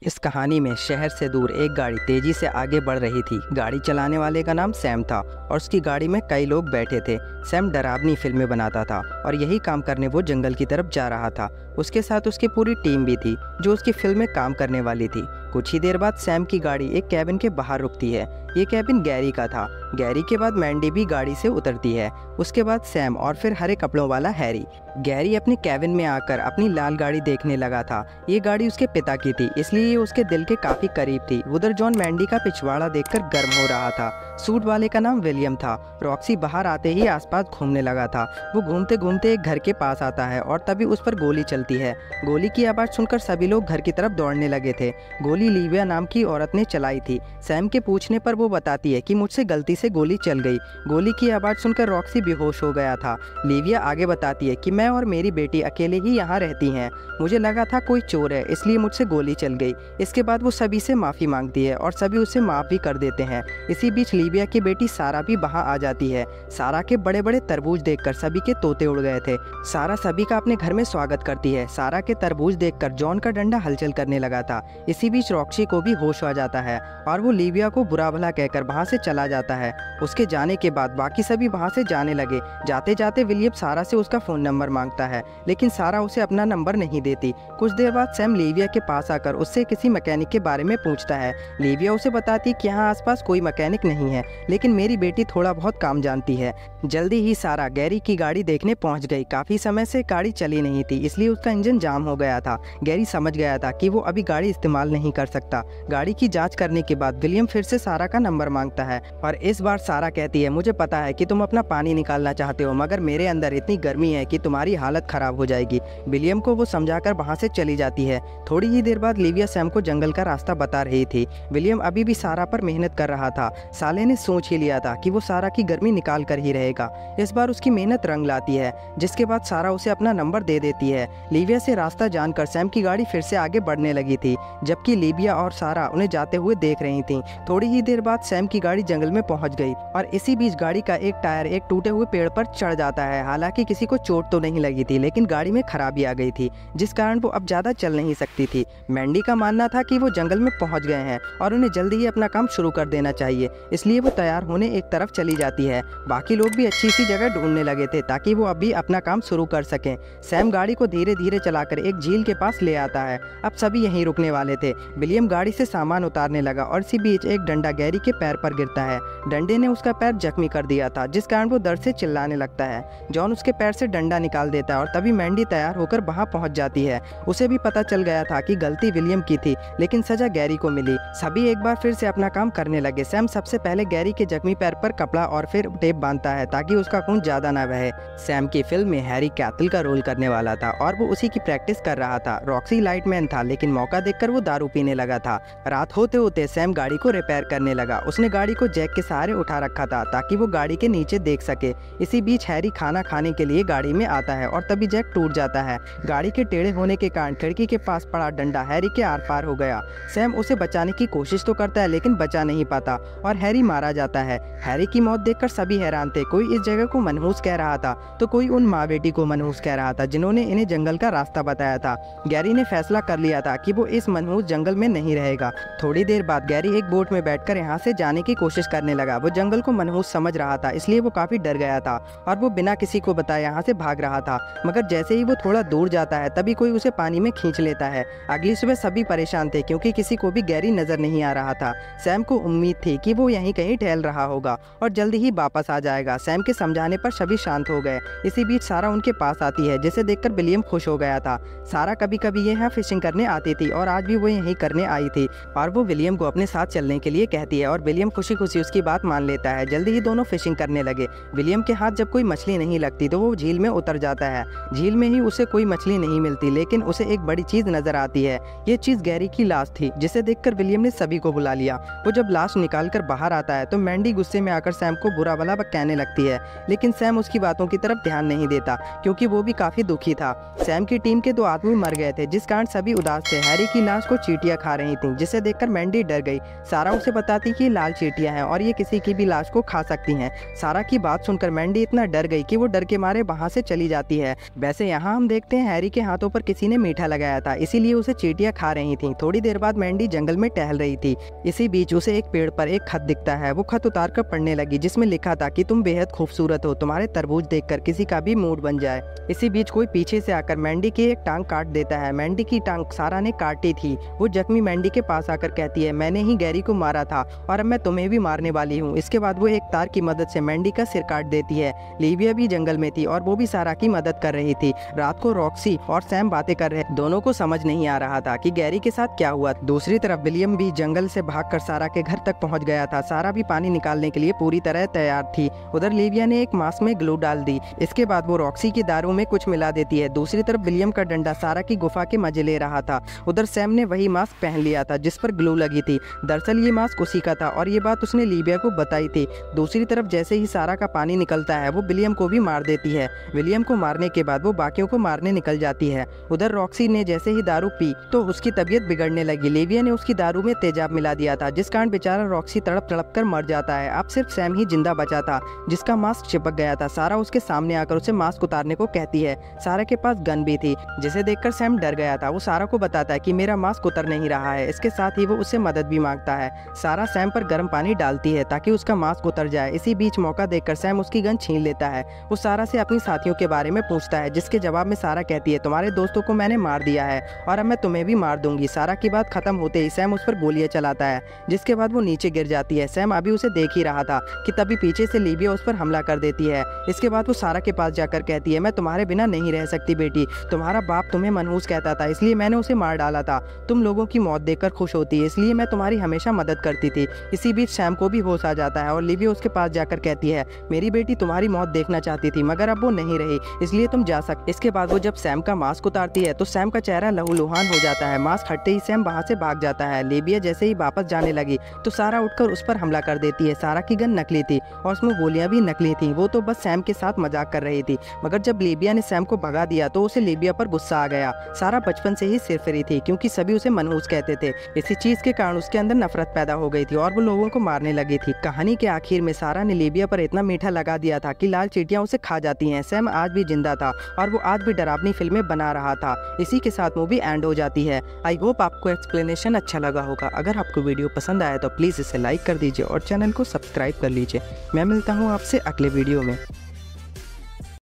इस कहानी में शहर से दूर एक गाड़ी तेजी से आगे बढ़ रही थी। गाड़ी चलाने वाले का नाम सैम था और उसकी गाड़ी में कई लोग बैठे थे। सैम डरावनी फिल्में बनाता था और यही काम करने वो जंगल की तरफ जा रहा था। उसके साथ उसकी पूरी टीम भी थी जो उसकी फिल्म में काम करने वाली थी। कुछ ही देर बाद सैम की गाड़ी एक कैबिन के बाहर रुकती है। ये कैबिन गैरी का था। गैरी के बाद मैंडी भी गाड़ी से उतरती है। उसके बाद सैम और फिर हरे कपड़ों वाला हैरी। गैरी अपनी कैबिन में आकर अपनी लाल गाड़ी देखने लगा था। ये गाड़ी उसके पिता की थी, इसलिए ये उसके दिल के काफी करीब थी। उधर जॉन मैंडी का पिछवाड़ा देखकर गर्म हो रहा था। सूट वाले का नाम विलियम था। रॉक्सी बाहर आते ही आसपास घूमने लगा था। वो घूमते घूमते एक घर के पास आता है और तभी उस पर गोली चलती है। गोली की आवाज़ सुनकर सभी लोग घर की तरफ दौड़ने लगे थे। गोली लिविया नाम की औरत ने चलाई थी। सैम के पूछने पर वो बताती है कि मुझसे गलती से गोली चल गई। गोली की आवाज़ सुनकर रॉक्सी बेहोश हो गया था। लिविया आगे बताती है कि मैं और मेरी बेटी अकेले ही यहाँ रहती हैं। मुझे लगा था कोई चोर है, इसलिए मुझसे गोली चल गई। इसके बाद वो सभी से माफ़ी मांगती है और सभी उसे माफ़ भी कर देते हैं। इसी बीच लिविया की बेटी सारा भी वहाँ आ जाती है। सारा के बड़े बड़े तरबूज देखकर सभी के तोते उड़ गए थे। सारा सभी का अपने घर में स्वागत करती है। सारा के तरबूज देखकर जॉन का डंडा हलचल करने लगा था। इसी बीच रॉक्सी को भी होश आ जाता है और वो लिविया को बुरा भला कहकर वहाँ से चला जाता है। उसके जाने के बाद बाकी सभी वहाँ से जाने लगे। जाते जाते विलियम सारा से उसका फ़ोन नंबर मांगता है, लेकिन सारा उसे अपना नंबर नहीं देती। कुछ देर बाद सैम लिविया के पास आकर उससे किसी मैकेनिक के बारे में पूछता है। लिविया उसे बताती है कि यहाँ आसपास कोई मैकेनिक नहीं है, लेकिन मेरी बेटी थोड़ा बहुत काम जानती है। जल्दी ही सारा गैरी की गाड़ी देखने पहुँच गई। काफ़ी समय से गाड़ी चली नहीं थी, इसलिए उसका इंजन जाम हो गया था। गैरी समझ गया था कि वो अभी गाड़ी इस्तेमाल नहीं कर सकता। गाड़ी की जाँच करने के बाद विलियम फिर से सारा का नंबर मांगता है और इस बार सारा कहती है, मुझे पता है कि तुम अपना पानी निकालना चाहते हो, मगर मेरे अंदर इतनी गर्मी है कि तुम्हारी हालत खराब हो जाएगी। विलियम को वो समझाकर वहाँ से चली जाती है। थोड़ी ही देर बाद लिविया सैम को जंगल का रास्ता बता रही थी। विलियम अभी भी सारा पर मेहनत कर रहा था। साले ने सोच ही लिया था कि वो सारा की गर्मी निकाल कर ही रहेगा। इस बार उसकी मेहनत रंग लाती है, जिसके बाद सारा उसे अपना नंबर दे देती है। लिविया से रास्ता जानकर सैम की गाड़ी फिर से आगे बढ़ने लगी थी, जबकि लिविया और सारा उन्हें जाते हुए देख रही थी। थोड़ी ही देर बाद सैम की गाड़ी जंगल में पहुंच गई और इसी बीच गाड़ी का एक टायर एक टूटे हुए पेड़ पर चढ़ जाता है। हालांकि किसी को चोट तो नहीं लगी थी, लेकिन गाड़ी में खराबी आ गई थी, जिस कारण वो अब ज़्यादा चल नहीं सकती थी। मैंडी का मानना था कि वो जंगल में पहुंच गए हैं और उन्हें जल्दी ही अपना काम शुरू कर देना चाहिए, इसलिए वो तैयार होने एक तरफ चली जाती है। बाकी लोग भी अच्छी सी जगह ढूंढने लगे थे ताकि वो अभी अपना काम शुरू कर सकें। सैम गाड़ी को धीरे धीरे चलाकर एक झील के पास ले आता है। अब सभी यहीं रुकने वाले थे। विलियम गाड़ी से सामान उतारने लगा और इसी बीच एक डंडा गैरी के पैर पर गिरता है। डंडे ने उसका पैर जख्मी कर दिया था, जिस कारण वो दर्द से चिल्लाने लगता है। जॉन उसके पैर से डंडा निकाल देता है और तभी मैंडी तैयार होकर वहां पहुंच जाती है। उसे भी पता चल गया था कि गलती विलियम की थी, लेकिन सजा गैरी को मिली। सभी एक बार फिर से अपना काम करने लगे। सैम सबसे पहले गैरी के जख्मी पैर पर कपड़ा और फिर टेप बांधता है ताकि उसका खून ज्यादा न बहे। सैम की फिल्म में हैरी कैटल का रोल करने वाला था और वो उसी की प्रैक्टिस कर रहा था। रॉक्सी लाइटमैन था, लेकिन मौका देखकर वो दारू पीने लगा था। रात होते होते सैम गाड़ी को रिपेयर करने लगा। उसने गाड़ी को जैक के सहारे उठा रखा था ताकि वो गाड़ी के नीचे देख सके। इसी बीच हैरी खाना खाने के लिए गाड़ी में आता है और तभी जैक टूट जाता है। गाड़ी के टेढ़े होने के कारण खिड़की के पास पड़ा डंडा हैरी के आर पार हो गया। सैम उसे बचाने की कोशिश तो करता है, लेकिन बचा नहीं पाता और हैरी मारा जाता है। हैरी की मौत देखकर सभी हैरान थे। कोई इस जगह को मनहूस कह रहा था तो कोई उन माँ बेटी को मनहूस कह रहा था जिन्होंने इन्हें जंगल का रास्ता बताया था। गैरी ने फैसला कर लिया था कि वो इस मनहूस जंगल में नहीं रहेगा। थोड़ी देर बाद गैरी एक बोट में बैठकर यहाँ से जाने की कोशिश करने लगा। वो जंगल को मनहूस समझ रहा था, इसलिए वो काफी डर गया था और वो बिना किसी को बताए यहाँ से भाग रहा था। मगर जैसे ही वो थोड़ा दूर जाता है तभी कोई उसे पानी में खींच लेता है। अगली सुबह सभी परेशान थे क्योंकि किसी को भी गैरी नजर नहीं आ रहा था। सैम को उम्मीद थी कि वो यहीं कहीं टहल रहा होगा और जल्दी ही वापस आ जाएगा। सैम के समझाने पर सभी शांत हो गए। इसी बीच सारा उनके पास आती है, जिसे देखकर विलियम खुश हो गया था। सारा कभी कभी यहाँ फिशिंग करने आती थी और आज भी वो यहीं करने आई थी और वो विलियम को अपने साथ चलने के लिए कहती है और विलियम खुशी खुशी उसकी बात मान लेता है। जल्दी ही दोनों फिशिंग करने लगे। विलियम के हाथ जब कोई मछली नहीं लगती तो वो झील में उतर जाता है। झील में ही उसे कोई मछली नहीं मिलती, लेकिन उसे एक बड़ी चीज नजर आती है। ये चीज गैरी की लाश थी, जिसे देखकर विलियम ने सभी को बुला लिया। वो जब लाश निकाल कर बाहर आता है तो मैंडी गुस्से में आकर सैम को बुरा भला कहने लगती है, लेकिन सैम उसकी बातों की तरफ ध्यान नहीं देता क्योंकि वो भी काफी दुखी था। सैम की टीम के 2 आदमी मर गए थे, जिस कारण सभी उदास थे। हैरी की लाश को चींटियां खा रही थी, जिसे देखकर मैंडी डर गई। सारा उसे बताती कि लाल चींटियां हैं और ये किसी किसी की भी लाश को खा सकती हैं। सारा की बात सुनकर मैंडी इतना डर गई कि वो डर के मारे वहाँ से चली जाती है। वैसे यहाँ हम देखते हैं हैरी के हाथों पर किसी ने मीठा लगाया था, इसीलिए उसे चींटियां खा रही थी। थोड़ी देर बाद मैंडी जंगल में टहल रही थी। इसी बीच उसे एक पेड़ पर एक खत दिखता है। वो खत उतार कर पढ़ने लगी, जिसमें लिखा था कि तुम बेहद खूबसूरत हो, तुम्हारे तरबूज देखकर किसी का भी मूड बन जाए। इसी बीच कोई पीछे से आकर मैंडी की एक टांग काट देता है। मैंडी की टांग सारा ने काटी थी। वो जख्मी मैंडी के पास आकर कहती है, मैंने ही गैरी को मारा था और अब मैं तुम्हें भी मारने वाली हूँ। इसके बाद वो एक तार की मदद से मैंडी का सिर काट देती है। लिविया भी जंगल में थी और वो भी सारा की मदद कर रही थी। रात को रॉक्सी और सैम बातें कर रहे, दोनों को समझ नहीं आ रहा था कि गैरी के साथ क्या हुआ। दूसरी तरफ विलियम भी जंगल से भागकर सारा के घर तक पहुंच गया था। सारा भी पानी निकालने के लिए पूरी तरह तैयार थी। उधर लिविया ने एक मास्क में ग्लू डाल दी। इसके बाद वो रॉक्सी की दारू में कुछ मिला देती है। दूसरी तरफ विलियम का डंडा सारा की गुफा के मजे ले रहा था। उधर सैम ने वही मास्क पहन लिया था जिस पर ग्लू लगी थी। दरअसल ये मास्क उसी का था और ये बात उसने लिविया को बताई थी। दूसरी तरफ जैसे ही सारा का पानी निकलता है वो विलियम को भी मार देती है। विलियम को मारने के बाद वो बाकियों को मारने निकल जाती है। उधर रॉक्सी ने जैसे ही दारू पी तो उसकी तबीयत बिगड़ने लगी। लिविया ने उसकी दारू में तेजाब मिला दिया था, जिस कारण बेचारा रॉक्सी तड़प तड़प कर मर जाता है। अब सिर्फ सैम ही जिंदा बचा था, जिसका मास्क चिपक गया था। सारा उसके सामने आकर उसे मास्क उतारने को कहती है। सारा के पास गन भी थी, जिसे देखकर सैम डर गया था। वो सारा को बताता है कि मेरा मास्क उतर नहीं रहा है। इसके साथ ही वो उससे मदद भी मांगता है। सारा सैम पर गर्म पानी डालती है ताकि उसका मास्क उतर जाए। इसी बीच मौका देखकर सैम उसकी गन छीन लेता है। वो सारा से अपनी साथियों के बारे में पूछता है, जिसके जवाब में सारा कहती है, तुम्हारे दोस्तों को मैंने मार दिया है और अब मैं तुम्हें भी मार दूंगी। सारा की बात खत्म होते ही सैम उस पर गोलियां चलाता है, जिसके बाद वो नीचे गिर जाती है। सैम अभी उसे देख ही रहा था कि तभी पीछे से लिविया उस पर हमला कर देती है। इसके बाद वो सारा के पास जाकर कहती है, मैं तुम्हारे बिना नहीं रह सकती बेटी। तुम्हारा बाप तुम्हें मनहूस कहता था, इसलिए मैंने उसे मार डाला था। तुम लोगों की मौत देखकर खुश होती है, इसलिए मैं तुम्हारी हमेशा मदद करती थी। इसी बीच सैम को भी होश आ जाता है और लिविया उसके पास जाकर कहती है, मेरी बेटी तुम्हारी मौत देखना चाहती थी मगर अब वो नहीं रही, इसलिए तुम जा सकते। इसके बाद वो जब सैम का मास्क उतारती है तो सैम का चेहरा लहूलुहान हो जाता है। मास्क हटते ही सैम वहाँ से भाग जाता है। लिविया जैसे ही वापस जाने लगी तो सारा उठकर उस पर हमला कर देती है। सारा की गन नकली थी और उसमें गोलियां भी नकली थी। वो तो बस सैम के साथ मजाक कर रही थी, मगर जब लिविया ने सैम को भगा दिया तो उसे लिविया पर गुस्सा आ गया। सारा बचपन से ही सिरफिरी थी क्योंकि सभी उसे मनहूस कहते थे। इसी चीज के कारण उसके अंदर नफरत पैदा हो गई थी और वो लोगों को मारने लगी थी। कहानी के आखिर में सारा ने लिविया पर इतना मीठा लगा दिया था कि लाल चींटियां उसे खा जाती हैं। सैम आज भी जिंदा था और वो आज भी डरावनी फिल्में बना रहा था। इसी के साथ मूवी एंड हो जाती है। आई होप आपको एक्सप्लेनेशन अच्छा लगा होगा। अगर आपको वीडियो पसंद आया तो प्लीज़ इसे लाइक कर दीजिए और चैनल को सब्सक्राइब कर लीजिए। मैं मिलता हूँ आपसे अगले वीडियो में।